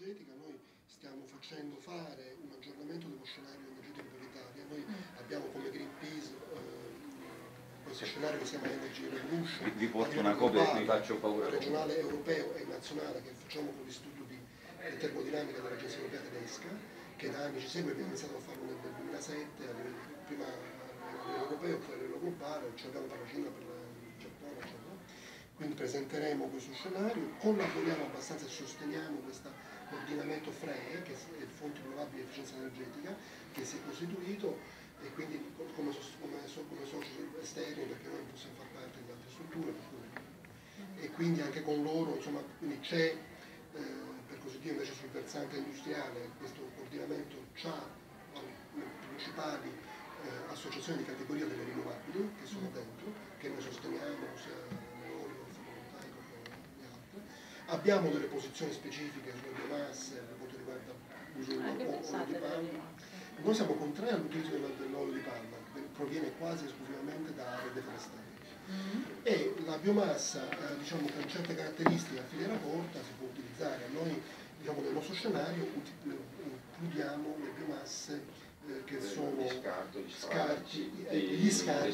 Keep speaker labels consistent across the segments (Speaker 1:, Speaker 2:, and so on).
Speaker 1: energetica, noi stiamo facendo fare un aggiornamento dello scenario energetico per l'Italia. Noi abbiamo come Greenpeace questo scenario che si chiama Energy Revolution,
Speaker 2: vi porto una copia e vi faccio paura.
Speaker 1: Regionale, europeo e nazionale, che facciamo con l'Istituto di Termodinamica dell'Agenzia Europea Tedesca, che da anni ci segue. Abbiamo iniziato a farlo nel 2007, prima a livello europeo, poi a livello globale, ci abbiamo per la Cina, per il Giappone, eccetera. Quindi presenteremo questo scenario, collaboriamo abbastanza e sosteniamo questo coordinamento FREE, che è il Fondo Rinnovabili e Efficienza Energetica, che si è costituito, e quindi come soci esterni, perché noi non possiamo far parte di altre strutture, e quindi anche con loro, insomma, quindi c'è, per così dire, invece sul versante industriale, questo coordinamento ha le principali associazioni di categoria delle rinnovabili che sono dentro, che noi sosteniamo, sia l'eolico, il fotovoltaico che le altre. Abbiamo delle posizioni specifiche sulle biomasse per quanto riguarda l'uso dell'olio di palma. Noi siamo contrari all'utilizzo dell'olio di palma, che proviene quasi esclusivamente da aree deforestali. E la biomassa, diciamo, con certe caratteristiche a filiera corta si può utilizzare. Noi, diciamo, nel nostro scenario includiamo le biomasse che sono gli scarti,
Speaker 3: le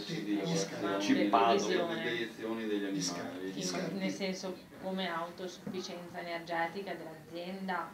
Speaker 3: deiezioni degli animali.
Speaker 4: Nel senso, come autosufficienza energetica dell'azienda.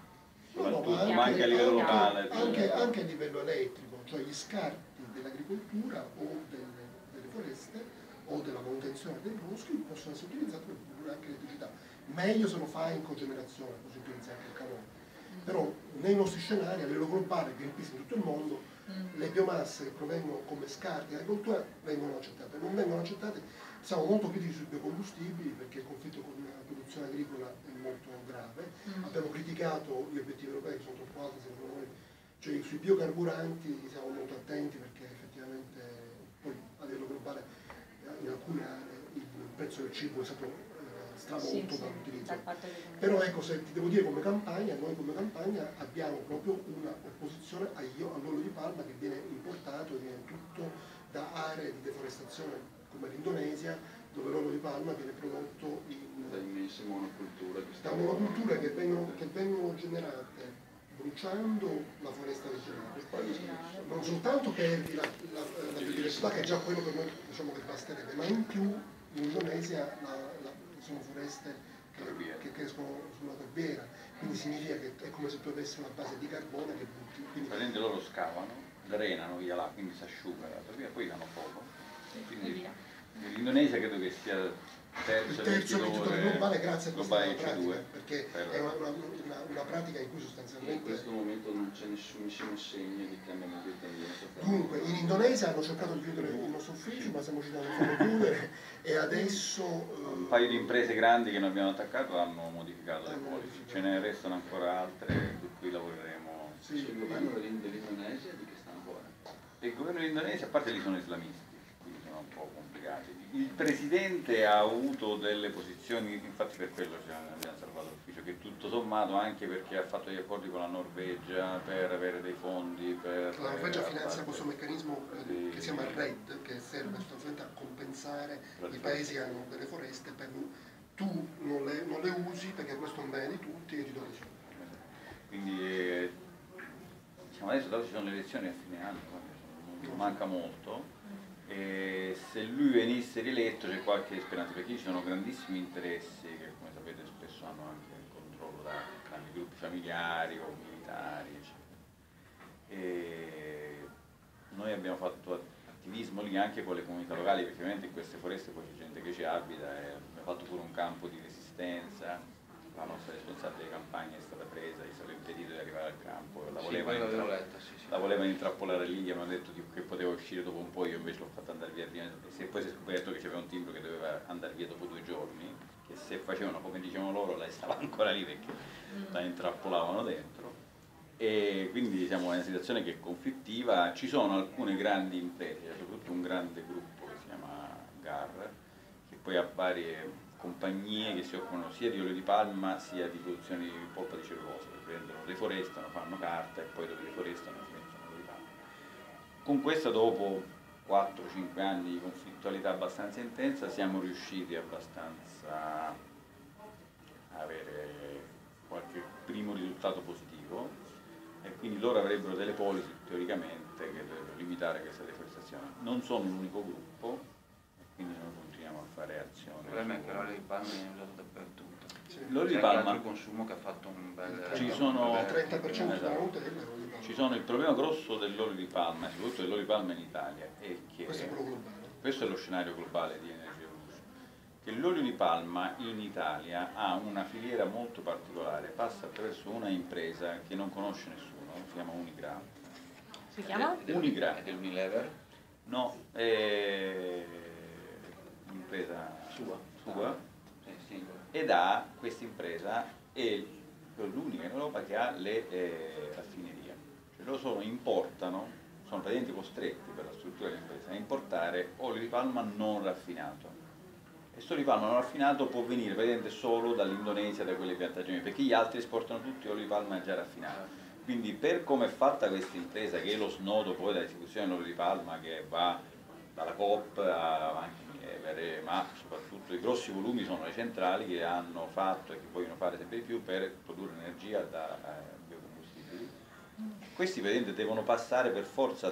Speaker 1: Ma
Speaker 2: anche a livello locale.
Speaker 1: Anche a livello elettrico, cioè gli scarti dell'agricoltura o delle foreste o della manutenzione dei boschi possono essere utilizzati per produrre anche elettricità. Meglio se lo fa in cogenerazione, così utilizza anche il carbone. Però nei nostri scenari, a livello globale, Greenpeace in tutto il mondo, le biomasse che provengono come scarti di agricoltura vengono accettate. Non vengono accettate, siamo molto critici sui biocombustibili perché il conflitto con la produzione agricola è molto grave. Abbiamo criticato gli obiettivi europei che sono troppo alti secondo noi, cioè sui biocarburanti siamo molto attenti perché effettivamente poi a livello globale in alcune aree il prezzo del cibo è stato stravolto dall'utilizzo. Però ecco, se ti devo dire come campagna, noi come campagna abbiamo proprio una opposizione all'olio di palma che viene importato, viene tutto da aree di deforestazione come l'Indonesia, dove l'olio di palma viene prodotto
Speaker 3: da immense monoculture.
Speaker 1: Da monoculture che vengono generate bruciando la foresta originale. Non soltanto perdi la biodiversità, che è già quello per noi, diciamo, che basterebbe, ma in più in Indonesia sono foreste che crescono sulla torbiera, quindi significa che è come se tu avessi una base di carbone che butti.
Speaker 2: Praticamente loro scavano, drenano via là, quindi si asciuga la torbiera, poi hanno fuoco. Quindi l'Indonesia credo che sia il
Speaker 1: terzo venditore globale grazie a questa pratica, perché è una pratica in cui sostanzialmente...
Speaker 3: In questo momento non c'è nessunissimo segno di cambiamento di tendenza.
Speaker 1: Dunque, in Indonesia hanno cercato di chiudere il nostro ufficio, ma siamo riusciti a farlo chiudere e adesso...
Speaker 2: Un paio di imprese grandi che noi abbiamo attaccato hanno modificato le policy, ce ne restano ancora altre su cui lavoreremo.
Speaker 3: Sì, il governo dell'Indonesia di che sta ancora?
Speaker 2: Il governo dell'Indonesia, a parte lì sono islamisti, quindi sono un po' complicati. Il presidente ha avuto delle posizioni, infatti per quello abbiamo salvato l'ufficio, che tutto sommato, anche perché ha fatto gli accordi con la Norvegia per avere dei fondi per...
Speaker 1: La Norvegia finanzia questo meccanismo che si chiama RED, che serve sostanzialmente a compensare i paesi che hanno delle foreste per tu non le usi perché questo è un bene di tutti e ti do dei soldi.
Speaker 2: Quindi diciamo adesso ci sono le elezioni a fine anno, non manca molto. E se lui venisse rieletto c'è qualche speranza, perché ci sono grandissimi interessi che, come sapete, spesso hanno anche il controllo da grandi gruppi familiari o militari, eccetera. E noi abbiamo fatto attivismo lì anche con le comunità locali, perché ovviamente in queste foreste poi c'è gente che ci abita e abbiamo fatto pure un campo di resistenza. La nostra responsabile di campagna è stata presa, gli è stato impedito di arrivare al campo, la volevano intrappolare lì, gli hanno detto che poteva uscire dopo un po', io invece l'ho fatta andare via prima, e poi si è scoperto che c'era un timbro che doveva andare via dopo 2 giorni, che se facevano come dicevano loro lei stava ancora lì perché la intrappolavano dentro. E quindi diciamo, è una situazione che è conflittiva. Ci sono alcune grandi imprese, soprattutto un grande gruppo che si chiama GAR, che poi ha varie compagnie che si occupano sia di olio di palma sia di produzione di polpa di cellulosa, che prendono, deforestano, fanno carta e poi dopo deforestano si mettono olio di palma. Con questa, dopo 4-5 anni di conflittualità abbastanza intensa, siamo riusciti abbastanza a avere qualche primo risultato positivo, e quindi loro avrebbero delle policy teoricamente che dovrebbero limitare questa deforestazione. Non sono un unico gruppo, e quindi noi continuiamo a fare azioni.
Speaker 3: Il problema è che l'olio di palma viene usato dappertutto.
Speaker 2: L'olio di
Speaker 3: C'è
Speaker 2: palma,
Speaker 3: anche altro consumo che ha fatto un bel...
Speaker 2: ci sono,
Speaker 1: il 30%
Speaker 2: esatto.
Speaker 1: della rotta è l'olio di palma.
Speaker 2: Ci sono il problema grosso dell'olio di palma, soprattutto dell'olio di palma in Italia, è che
Speaker 1: Questo è quello globale.
Speaker 2: questo è lo scenario globale di Energy Evolution, che l'olio di palma in Italia ha una filiera molto particolare, passa attraverso una impresa che non conosce nessuno, si chiama Unigra.
Speaker 4: Si chiama?
Speaker 2: Unigra.
Speaker 3: È dell'Unilever?
Speaker 2: No, è un'impresa sua, ed ha questa impresa, è l'unica in Europa che ha le raffinerie, cioè loro importano, sono praticamente costretti per la struttura dell'impresa a importare olio di palma non raffinato, e questo olio di palma non raffinato può venire praticamente solo dall'Indonesia, da quelle piantagioni, perché gli altri esportano tutti olio di palma già raffinato. Quindi per come è fatta questa impresa, che è lo snodo poi della distribuzione dell'olio di palma, che va dalla Coop anche ma soprattutto i grossi volumi sono le centrali che hanno fatto e che vogliono fare sempre di più per produrre energia da biocombustibili. Questi praticamente devono passare per forza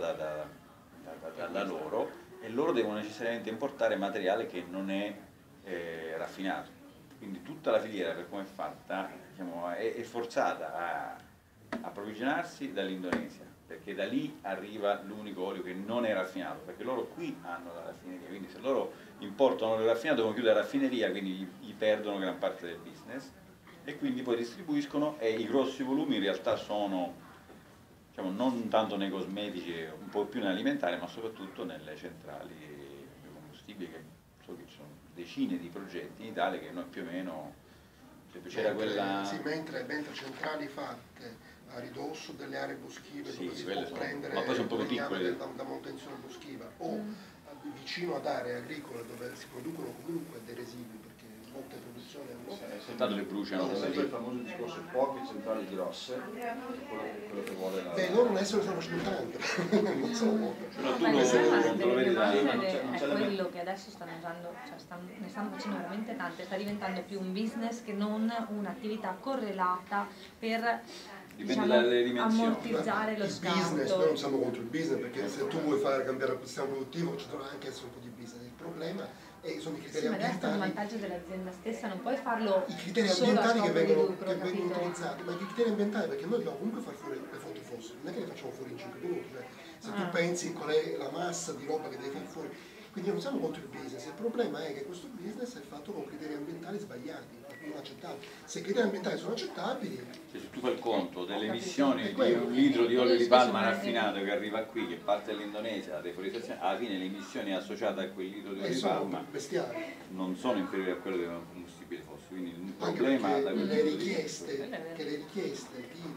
Speaker 2: da loro, e loro devono necessariamente importare materiale che non è raffinato. Quindi tutta la filiera, per come è fatta, diciamo, è forzata a approvvigionarsi dall'Indonesia, perché da lì arriva l'unico olio che non è raffinato, perché loro qui hanno la raffineria, quindi se loro importano l'olio raffinato devono chiudere la raffineria, quindi gli perdono gran parte del business, e quindi poi distribuiscono, e i grossi volumi in realtà sono, diciamo, non tanto nei cosmetici, un po' più nell'alimentare, ma soprattutto nelle centrali biocombustibili, che so che ci sono decine di progetti in Italia che noi più o meno, c'era quella...
Speaker 1: Sì, mentre centrali fatte a ridosso delle aree boschive,
Speaker 2: Sì,
Speaker 1: dove si
Speaker 2: quelle
Speaker 1: può
Speaker 2: sono,
Speaker 1: prendere
Speaker 2: ma poi sono poco
Speaker 1: legname
Speaker 2: piccole.
Speaker 1: da manutenzione boschiva, o vicino ad aree agricole dove si producono comunque dei residui, perché molte produzioni hanno...
Speaker 2: Tanto le bruciano.
Speaker 3: C'è sempre il famoso discorso poche centrali grosse, quello che vuole la...
Speaker 1: Beh, loro adesso ne stanno facendo tante, non so molte.
Speaker 2: Però tu
Speaker 4: Ma il problema
Speaker 2: non te lo
Speaker 4: delle
Speaker 2: vedi da...
Speaker 4: biomasse
Speaker 3: non
Speaker 4: è
Speaker 3: c'è la-
Speaker 4: quello che adesso stanno usando, cioè ne stanno facendo veramente tante, sta diventando più un business che non un'attività correlata per,
Speaker 2: Dipende
Speaker 4: diciamo,
Speaker 2: dalle dimensioni.
Speaker 4: ammortizzare lo
Speaker 1: Il business, noi non
Speaker 4: scatto.
Speaker 1: siamo contro il business, perché se tu vuoi fare cambiare il sistema produttivo ci dovrà anche essere un po' di business. Il problema sono i
Speaker 4: Sì,
Speaker 1: criteri
Speaker 4: ma deve essere un
Speaker 1: ambientali.
Speaker 4: vantaggio dell'azienda stessa, non puoi farlo
Speaker 1: I criteri
Speaker 4: solo a
Speaker 1: ambientali
Speaker 4: scopo
Speaker 1: che
Speaker 4: di
Speaker 1: vengono
Speaker 4: lucro, capito?
Speaker 1: utilizzati, ma i criteri ambientali, perché noi dobbiamo comunque far fuori le fonti fossili, non è che le facciamo fuori in 5 minuti, cioè, se tu pensi qual è la massa di roba che devi fare fuori, quindi non siamo contro il business, il problema è che questo business è fatto con criteri ambientali sbagliati, non accettabili. Se i criteri ambientali sono accettabili,
Speaker 2: Cioè, se tu fai il conto delle
Speaker 4: Ho
Speaker 2: emissioni
Speaker 1: capito.
Speaker 2: di un litro di olio di
Speaker 4: Quello
Speaker 2: palma
Speaker 4: spesso
Speaker 2: raffinato che arriva qui, che parte dall'Indonesia, la deforestazione, alla fine le emissioni associate a quel litro di olio di
Speaker 1: sono
Speaker 2: palma
Speaker 1: bestiali.
Speaker 2: non sono inferiori a quelle del combustibile fossile, quindi un
Speaker 1: Anche
Speaker 2: problema da
Speaker 1: perché
Speaker 2: quel
Speaker 1: le
Speaker 2: punto di vista.
Speaker 1: richieste di,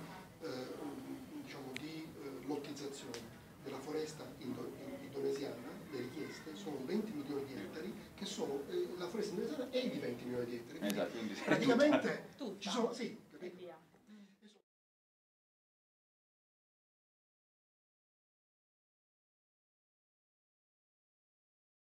Speaker 1: diciamo, di lottizzazione della foresta indonesiana, le richieste sono 20 milioni di ettari, che sono la foresta indonesiana è di 20 milioni di ettari. Quindi
Speaker 2: Esatto, quindi
Speaker 1: praticamente
Speaker 4: Tutta.
Speaker 1: ci sono, sì,